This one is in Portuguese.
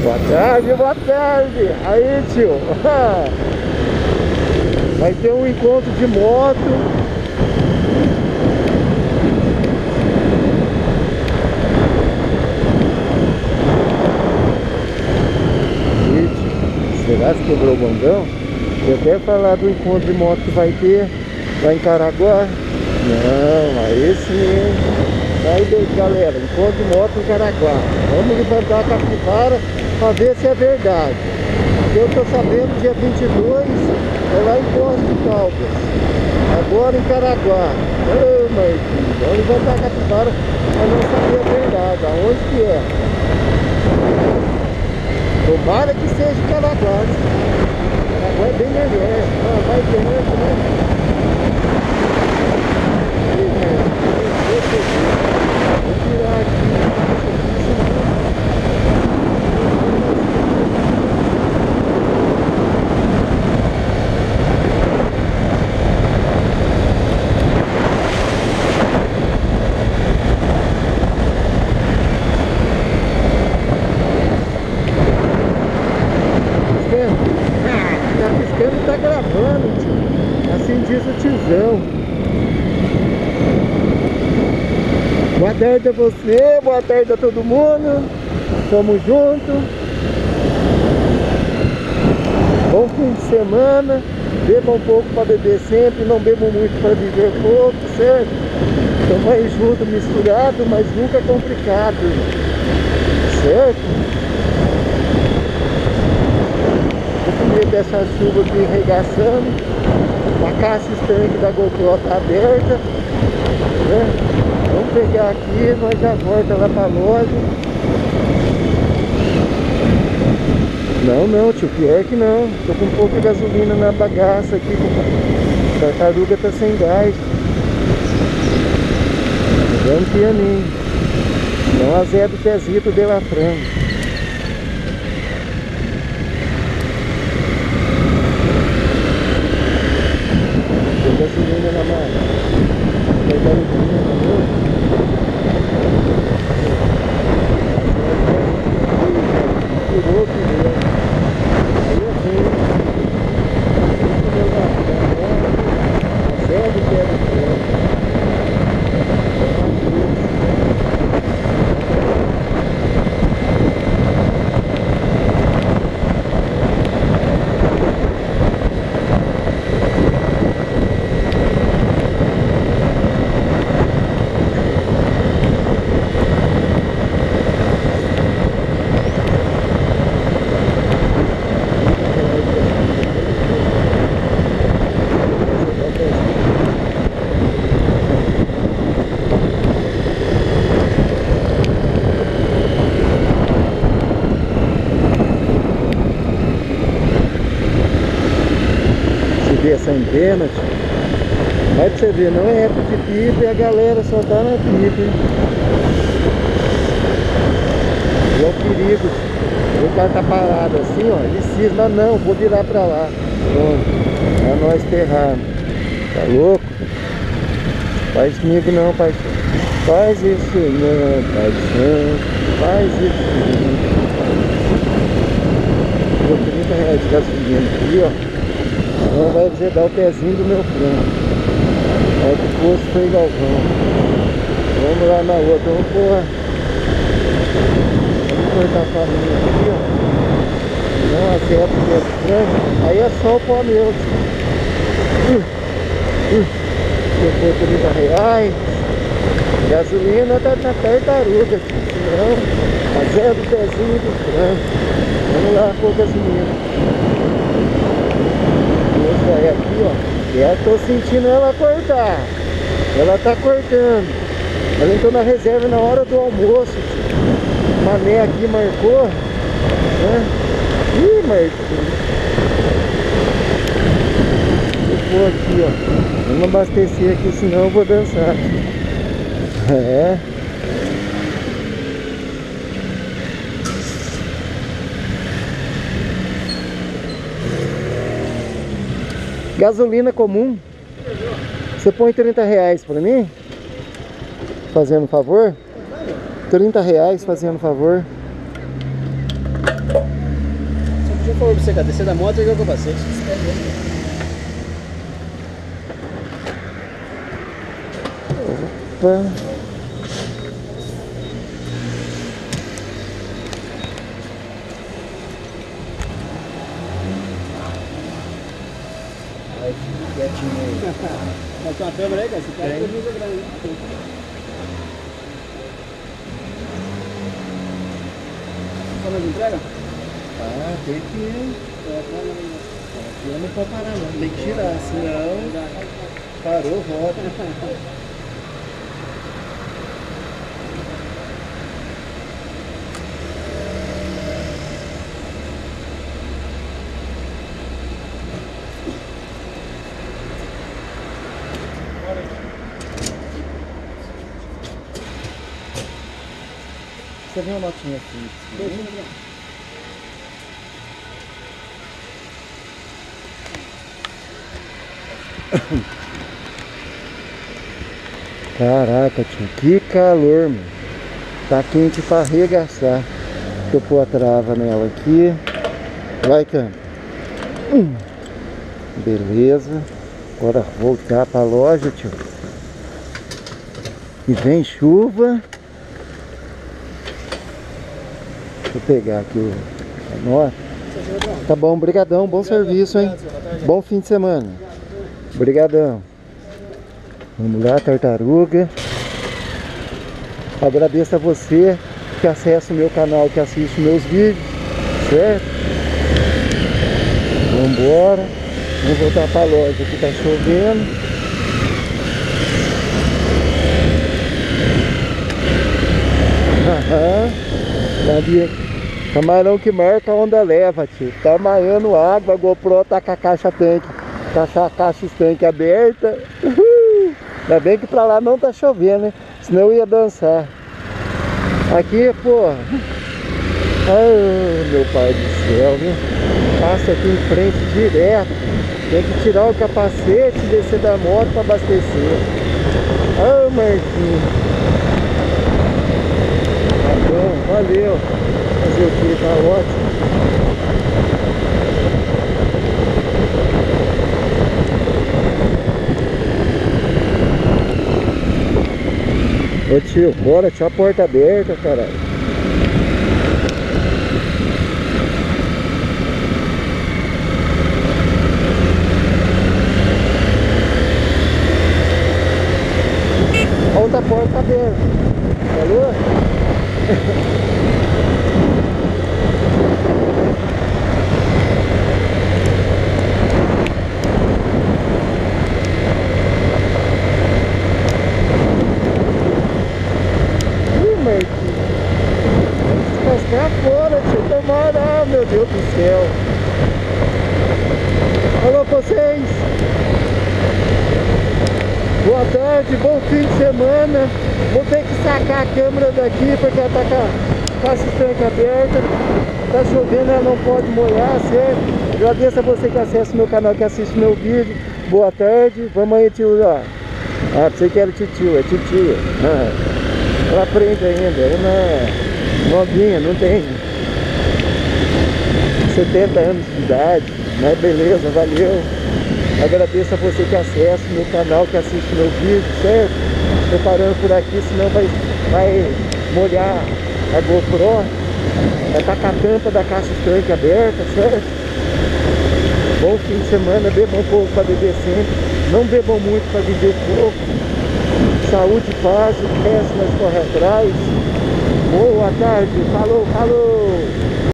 Boa tarde, boa tarde. Aí, tio. Vai ter um encontro de moto. Ih, tio, será que quebrou o bandão? Eu até falar do encontro de moto que vai ter lá em Caraguá. Não, aí sim. Aí, galera, encontro de moto em Caraguá. Vamos levantar a capivara para ver se é verdade. Eu tô sabendo, dia 22 é lá em Poços de Caldas. Agora em Caraguá. Ô, Marquinhos, vamos levantar a capivara para não saber a verdade. Aonde que é? Tomara que seja em Caraguá. Caraguá é bem melhor. Ah, vai dentro, né? Vou tirar aqui. Tá piscando e tá gravando, tio. Assim diz o tiozão. Boa tarde a você, boa tarde a todo mundo. Tamo junto. Bom fim de semana. Beba um pouco para beber sempre, não bebo muito para viver pouco, certo? Tamo aí junto, misturado, mas nunca complicado, certo? Dessa chuva aqui regaçando, a caixa estanque da GoPro tá aberta, né? Vamos pegar aqui, nós já volta lá pra loja. Não, tio, pior que não. Tô com pouca gasolina na bagaça aqui, a tartaruga tá sem gás. Vamos pianinho. Não azeda o pezito de la franga. Gasolina na máquina. Vai dar gasolina na mão. Tirou o pneu. Aí eu venho. O pneu na frente. Zero de pé. Essa antena, tio. Vai pra você ver, não é época de pipa e a galera só tá na pipa, hein? E é o perigo, tio. O cara tá parado assim, ó, ele cisma, não, vou virar pra lá. Pronto, é nós ferrado. Tá louco? Faz comigo não, paixão. Faz isso não, paixão. Faz isso não. Vou 30 reais de gasolina aqui, ó. Não vai azedar o pezinho do meu frango. Olha que posto foi Galvão. Vamos lá na outra, vamos pôr. Vamos cortar a farinha aqui, ó. Não azeda o pé do frango. Aí é só o pó meu. Eu pôr 30 reais. Gasolina tá tartaruga, senão azeda o pezinho do frango. Vamos lá pôr gasolina. Olha aqui, ó. Eu tô sentindo ela cortar. Ela tá cortando. Ela entrou na reserva na hora do almoço. O mané aqui marcou, né? Ih, marcou. Vou aqui, ó. Vamos abastecer aqui, senão eu vou dançar. É. Gasolina comum. Você põe 30 reais pra mim? Fazendo favor? 30 reais fazendo favor. favor pra você, cara. Descer da moto e ligar o capacete. Opa. Vai, quietinho aí. Tá com a câmera aí, cara? Você pega a luz grande. Só mais entrega? Ah, tem que... Aqui não pode parar não, tem que tirar, senão parou, volta. Você viu uma notinha aqui? Caraca, tio, que calor, mano. Tá quente pra arregaçar. Deixa eu pôr a trava nela aqui. Vai, câmera. Beleza. Agora voltar pra loja, tio. E vem chuva. Deixa eu pegar aqui a nota. Tá bom, brigadão, bom serviço, hein? Bom fim de semana. Brigadão. Vamos lá, tartaruga. Agradeço a você que acessa o meu canal, que assiste meus vídeos, certo? Vamos embora. Vamos voltar para a loja, aqui tá chovendo. Camarão que marca, a onda leva, tio. Tá maiando água, a GoPro tá com a caixa tanque, a caixa estanque aberta. Ainda bem que pra lá não tá chovendo, né? Senão eu ia dançar. Aqui, pô. Ai, meu pai do céu, viu? Passa aqui em frente direto. Tem que tirar o capacete e descer da moto pra abastecer. Ah, Marquinhos. Tá bom, valeu. Fazer o que? Tá ótimo. Ô tio, bora, tinha a porta aberta, caralho. A outra porta aberta. Falou? Descascar fora, tio, tomara, meu Deus do céu. Alô vocês, boa tarde, bom fim de semana. Vou ter que sacar a câmera daqui porque ela tá com a estanque aberta. Tá chovendo, ela não pode molhar, certo? Agradeço a você que acessa o meu canal, que assiste meu vídeo. Boa tarde, vamos aí, tio, ó. Ah, pensei que era tio, é titia. Ela aprende ainda, ela não é novinha, não tem 70 anos de idade, mas beleza, valeu. Agradeço a você que acessa o meu canal, que assiste meu vídeo, certo? Tô parando por aqui, senão vai molhar a GoPro. Vai estar com a tampa da caixa estanque aberta, certo? Bom fim de semana, bebam pouco para beber sempre. Não bebam muito para viver pouco. Saúde e paz, o resto nós corre atrás. Boa tarde, falou, falou!